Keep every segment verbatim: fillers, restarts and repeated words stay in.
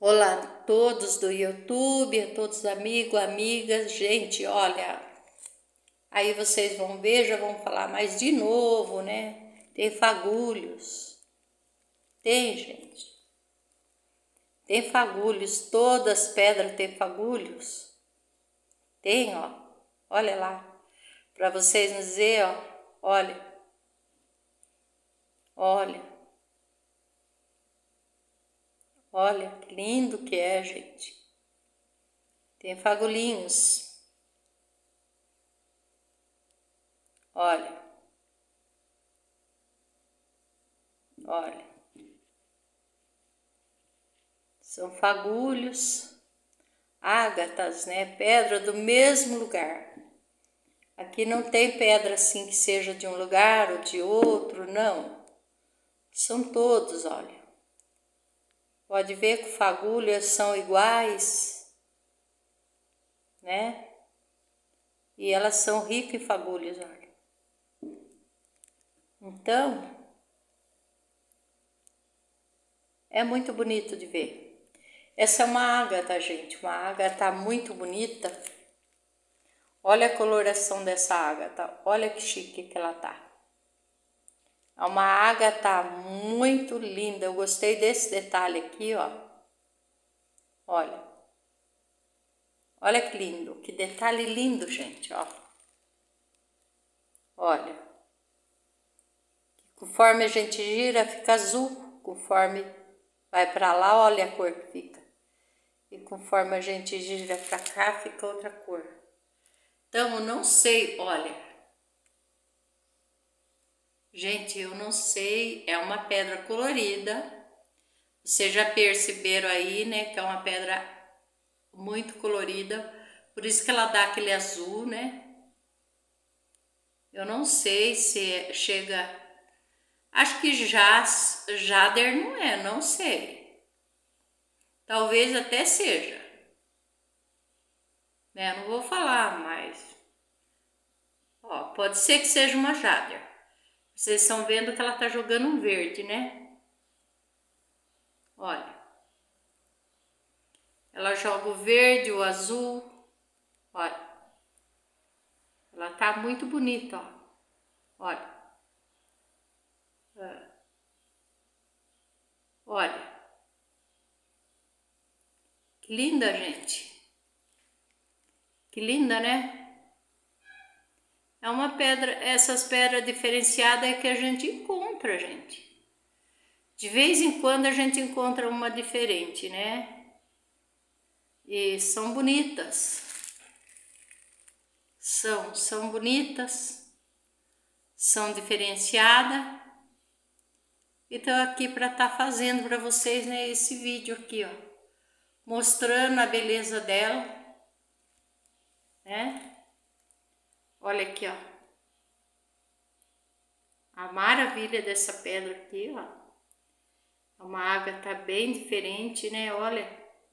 Olá a todos do YouTube, a todos os amigos, amigas. Gente, olha, aí vocês vão ver, já vão falar mais de novo, né? Tem fagulhos. Tem, gente. Tem fagulhos, todas as pedras têm fagulhos. Tem, ó. Olha lá. Para vocês nos dizer, ó. Olha. Olha. Olha que lindo que é, gente. Tem fagulhinhos. Olha. Olha. São fagulhos, ágatas, né? Pedra do mesmo lugar. Aqui não tem pedra assim que seja de um lugar ou de outro, não. São todos, olha. Pode ver que fagulhas são iguais, né? E elas são ricas em fagulhas, olha. Então, é muito bonito de ver. Essa é uma ágata, gente, uma ágata muito bonita. Olha a coloração dessa ágata, olha que chique que ela tá. É uma ágata muito linda, eu gostei desse detalhe aqui, ó. Olha. Olha que lindo, que detalhe lindo, gente, ó. Olha. Conforme a gente gira, fica azul. Conforme vai pra lá, olha a cor que fica. E conforme a gente gira pra cá, fica outra cor. Então, eu não sei, olha. Gente, eu não sei, é uma pedra colorida. Vocês já perceberam aí, né, que é uma pedra muito colorida. Por isso que ela dá aquele azul, né? Eu não sei se chega... Acho que jas, jader não é, não sei. Talvez até seja. Né, não vou falar, mas... Ó, pode ser que seja uma jader. Vocês estão vendo que ela tá jogando um verde, né? Olha. Ela joga o verde, o azul. Olha. Ela tá muito bonita, ó. Olha. Olha. Que linda, gente. Que linda, né? É uma pedra, essas pedras diferenciadas é que a gente encontra, gente. De vez em quando a gente encontra uma diferente, né? E são bonitas. São, são bonitas. São diferenciadas. E tô aqui para estar tá fazendo para vocês, né, esse vídeo aqui, ó. Mostrando a beleza dela, né? Olha aqui, ó. A maravilha dessa pedra aqui, ó. É uma ágata bem diferente, né? Olha.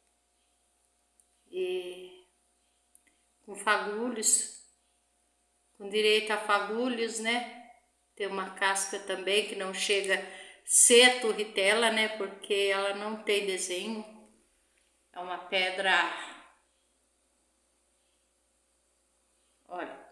E com fagulhos, com direito a fagulhos, né? Tem uma casca também que não chega a ser a torritela, né? Porque ela não tem desenho. É uma pedra... Olha.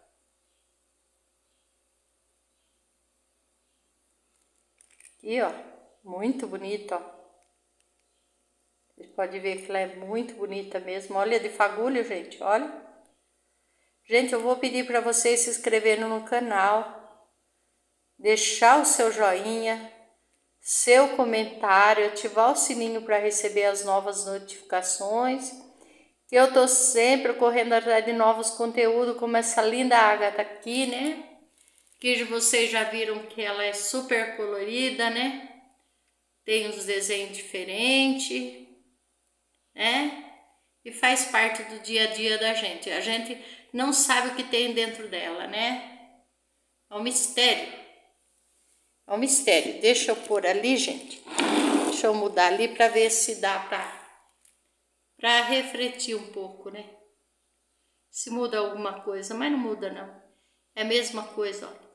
Aqui, ó, muito bonita, ó. Vocês podem ver que ela é muito bonita mesmo. Olha de fagulho, gente, olha. Gente, eu vou pedir para vocês se inscreverem no canal, deixar o seu joinha, seu comentário, ativar o sininho para receber as novas notificações. Que eu tô sempre correndo atrás de novos conteúdos, como essa linda ágata aqui, né? Que vocês já viram que ela é super colorida, né? Tem uns desenhos diferentes, né? E faz parte do dia a dia da gente. A gente não sabe o que tem dentro dela, né? É um mistério. É um mistério. Deixa eu pôr ali, gente. Deixa eu mudar ali para ver se dá para para refletir um pouco, né? Se muda alguma coisa, mas não muda não. É a mesma coisa, olha.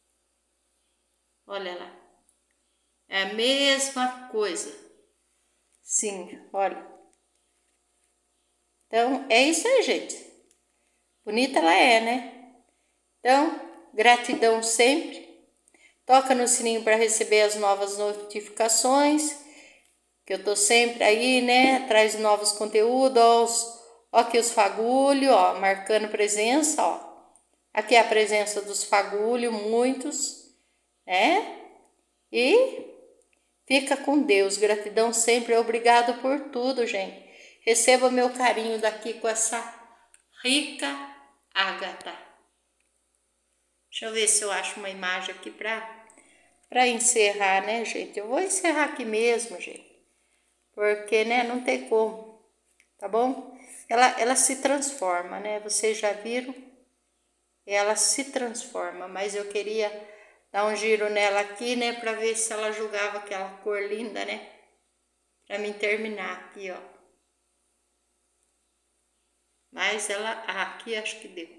Olha lá. É a mesma coisa. Sim, olha. Então, é isso aí, gente. Bonita ela é, né? Então, gratidão sempre. Toca no sininho para receber as novas notificações. Que eu tô sempre aí, né? Traz novos conteúdos. Ó, os, ó aqui os fagulhos, ó. Marcando presença, ó. Aqui é a presença dos fagulhos, muitos, né? E fica com Deus. Gratidão sempre. Obrigado por tudo, gente. Receba meu carinho daqui com essa rica ágata. Deixa eu ver se eu acho uma imagem aqui pra, pra encerrar, né, gente? Eu vou encerrar aqui mesmo, gente. Porque, né, não tem como, tá bom? Ela, ela se transforma, né? Vocês já viram? Ela se transforma, mas eu queria dar um giro nela aqui, né? Pra ver se ela julgava aquela cor linda, né? Pra mim terminar aqui, ó. Mas ela, ah, aqui acho que deu.